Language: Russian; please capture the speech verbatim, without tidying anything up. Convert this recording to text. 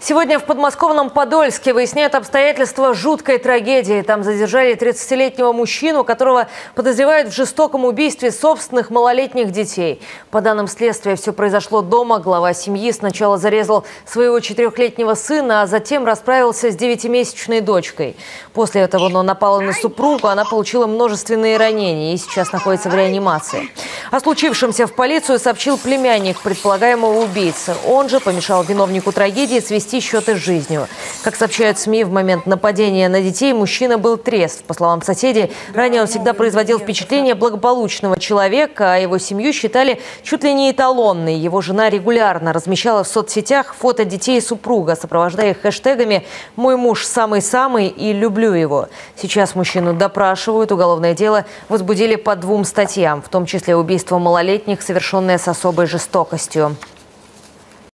Сегодня в подмосковном Подольске выясняют обстоятельства жуткой трагедии. Там задержали тридцатилетнего мужчину, которого подозревают в жестоком убийстве собственных малолетних детей. По данным следствия, все произошло дома. Глава семьи сначала зарезал своего четырехлетнего сына, а затем расправился с девятимесячной дочкой. После этого он напал на супругу, она получила множественные ранения и сейчас находится в реанимации. О случившемся в полицию сообщил племянник предполагаемого убийцы. Он же помешал виновнику трагедии свести счеты с жизнью. Как сообщают СМИ, в момент нападения на детей мужчина был трезв. По словам соседей, ранее он всегда производил впечатление благополучного человека, а его семью считали чуть ли не эталонной. Его жена регулярно размещала в соцсетях фото детей и супруга, сопровождая их хэштегами «Мой муж самый-самый» и «Люблю его». Сейчас мужчину допрашивают. Уголовное дело возбудили по двум статьям, в том числе убийство малолетних, совершенное с особой жестокостью.